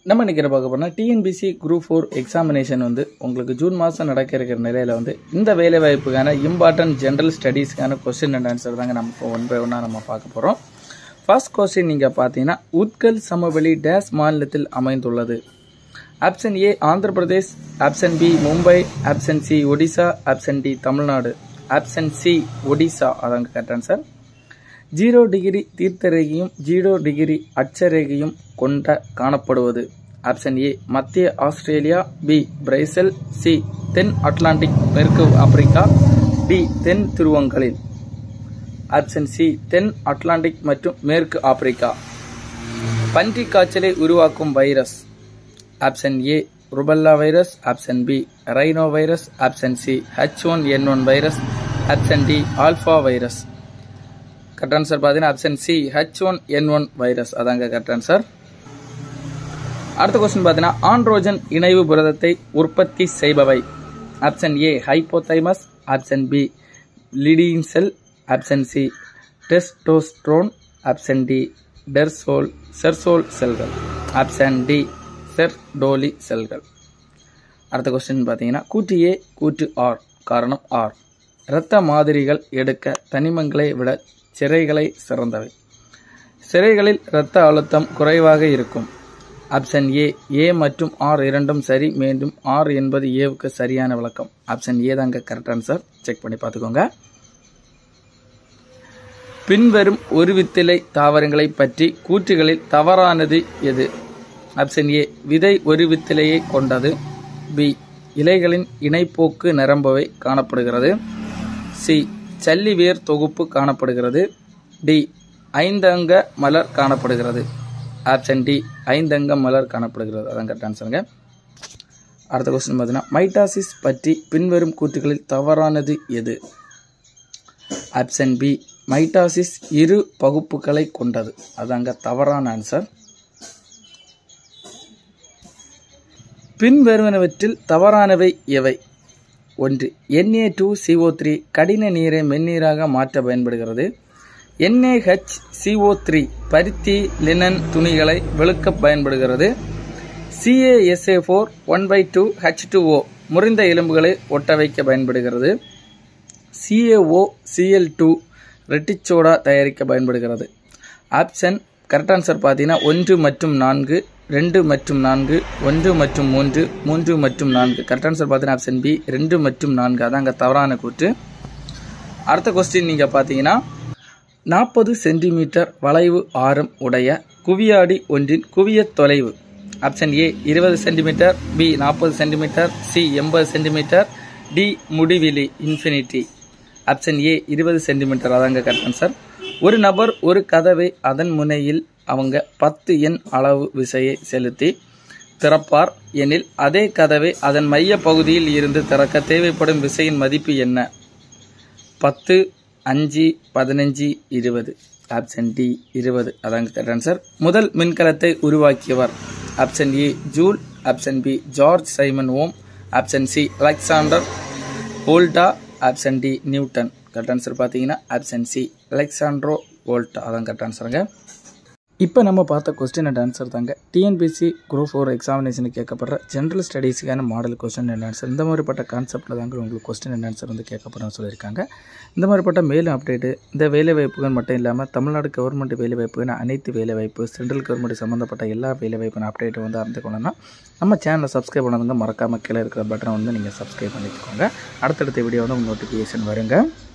நம்ம இன்னைக்கு பார்க்க போனால் டிஎன்பிசி குரூப் 4 எக்ஸாமினேஷன் உங்களுக்கு ஜூன் மாதம் நடக்க இருக்கிற நிலையில் இந்த வேலை வாய்ப்புக்கான இம்பார்ட்டன்ட் ஜென்ரல் ஸ்டடீஸ்க்கான கொஸ்டின் அண்ட் ஆன்சர் தாங்க நம்ம ஒன் பை ஒன்னாக நம்ம பார்க்க போகிறோம். ஃபர்ஸ்ட் கொஸ்டின் நீங்கள் பார்த்தீங்கன்னா உத்கல் சமவெளி டேஸ் மாநிலத்தில் அமைந்துள்ளது. Option A Andhra Pradesh, option B Mumbai, option C Odisha, option D Tamil Nadu, option C Odisha. அதாங்க கரெக்ட் ஆன்சர். 0 டிகிரி தீர்த்தரேகையும் 0 டிகிரி அட்சரேகையும் கொண்ட காணப்படுவது. ஆப்ஷன் ஏ மத்திய ஆஸ்திரேலியா, பி பிரேசில், சி தென் அட்லாண்டிக் மேற்கு ஆப்பிரிக்கா, டி தென் துருவங்களில். ஆப்ஷன் சி தென் அட்லாண்டிக் மற்றும் மேற்கு ஆப்பிரிக்கா. பன்றி காய்ச்சலை உருவாக்கும் virus. Option A rubella virus, option B rhino virus, option C H1N1 virus, option D alpha virus. Correct answer பார்த்தீங்கன்னா ஆப்ஷன் சி H1N1 வைரஸ். அதாங்க கரெக்ட் ஆன்சர். அடுத்த கொஸ்டின் பார்த்தீங்கன்னா ஆண்ட்ரோஜன் இணைவு புரதத்தை உற்பத்தி செய்பவை. Option A hypothalamus, option B Leydig cell, option C testosterone, option D செர்சோல் செல்கள், ஆப்ஷன் டி செர்டோலி செல்கள். அடுத்த கொஸ்டின் பார்த்தீங்கன்னா கூற்று ஏ கூற்று ஆர் காரணம் ஆர். இரத்த மாதிரிகள் எடுக்க தனிமங்களை விட சிரைகளை சிறந்தவை. சிரைகளில் இரத்த அழுத்தம் குறைவாக இருக்கும். ஆப்ஷன் ஏ மற்றும் ஆர் இரண்டும் சரி, மீண்டும் ஆர் என்பது ஏவுக்கு சரியான விளக்கம். ஆப்ஷன் ஏ தாங்க கரெக்ட் ஆன்சர். செக் பண்ணி பார்த்துக்கோங்க. பின்வரும் ஒரு வித்திலை தாவரங்களை பற்றி கூற்றுகளில் தவறானது எது? ஆப்ஷன் ஏ விதை ஒரு வித்திலையை கொண்டது, பி இலைகளின் இணைப்போக்கு நிரம்பவை காணப்படுகிறது, சி சல்லிவேர் தொகுப்பு காணப்படுகிறது, டி ஐந்தங்க மலர் காணப்படுகிறது. ஆப்ஷன் டி ஐந்தங்க மலர் காணப்படுகிறது. அதான் கரெக்ட் ஆன்சருங்க. அடுத்த கொஸ்டின் பார்த்தீங்கன்னா மைட்டாசிஸ் பற்றி பின்வரும் கூற்றுகளில் தவறானது எது? ஆப்ஷன் பி மைட்டாசிஸ் இரு பகுப்புகளை கொண்டது. அதாங்க தவறான ஆன்சர். பின்வருவனவற்றில் தவறானவை எவை? 1. Na2CO3 கடின நீரை மென்னீராக மாற்ற பயன்படுகிறது. NaHCO3 பருத்தி லினன் துணிகளை வெளுக்க பயன்படுகிறது. CaSA4 1/2 H2O முறிந்த எலும்புகளை ஒட்ட வைக்க பயன்படுகிறது. CaOCl2 ரெட்டிச்சோடா தயாரிக்க பயன்படுகிறது. ஆப்ஷன் கரெக்ட் ஆன்சர் பார்த்தீங்கன்னா 1 மற்றும் 4, 2 மற்றும் 4, 1 மற்றும் 3, 3 மற்றும் 4. கரெக்ட் ஆன்சர் பார்த்தீங்கன்னா ஆப்ஷன் பி 2 மற்றும் 4. அதாங்க தவறான கூற்று. அடுத்த கொஸ்டின் நீங்கள் பார்த்தீங்கன்னா 40 சென்டிமீட்டர் வளைவு ஆரம் உடைய குவியாடி ஒன்றின் குவிய தொலைவு. Option A 20 centimetre, B 40 centimetre, C 80 centimetre, D முடிவிலி இன்ஃபினிட்டி. Option A 20 centimetre. அதாங்க கரெக்ட் ஆன்சர். ஒரு நபர் ஒரு கதவை அதன் முனையில் அவங்க 10 எண் அளவு விசையை செலுத்தி திறப்பார் எனில் அதே கதவை அதன் மைய பகுதியில் இருந்து திறக்க தேவைப்படும் விசையின் மதிப்பு என்ன? 10, 5, 15, 20. Option D 20. அதாங்க கரெக்ட் ஆன்சர். முதல் மின்கலத்தை உருவாக்கியவர். Option A Joule, option B George Simon Ohm, option C Alexander Volta, option D Newton. Correct answer பார்த்தீங்கன்னா ஆப்ஷன் சி அலெக்சாண்ட்ரோ வோல்டா. அதான் கரெக்ட் ஆன்சருங்க. இப்போ நம்ம பார்த்த கொஸ்டின் அண்ட் ஆன்சர் தாங்க டிஎன்பிசி குரூப் 4 எக்ஸாமினேஷனுக்கு கேட்கப்படுற ஜென்ரல் ஸ்டடீஸுக்கான மாடல் கொஸ்டின் அண்ட் ஆன்சர். இந்த மாதிரிப்பட்ட கான்செப்டில் தாங்க உங்களுக்கு கொஸ்டின் அண்ட் ஆன்சர் கேட்கப்படுறோம்னு சொல்லியிருக்காங்க. இந்த மாதிரிப்பட்ட மேலும் அப்டேட்டு இந்த வேலைவாய்ப்புகள் மட்டும் இல்லாமல் தமிழ்நாடு கவர்மெண்ட் வேலைவாய்ப்புகள் அனைத்து வேலைவாய்ப்பு சென்ட்ரல் கவர்மெண்ட் சம்மந்தப்பட்ட எல்லா வேலைவாய்ப்புன அப்டேட்டு அறிந்து கொள்ளணும்னா நம்ம சேனலை சப்ஸ்கிரைப் பண்ணதுங்க மறக்காமல் கீழே இருக்கிற பட்டனை நீங்கள் சப்ஸ்கிரைப் பண்ணிக்கோங்க. அடுத்தடுத்த வீடியோ நோட்டிஃபிகேஷன் வருங்க.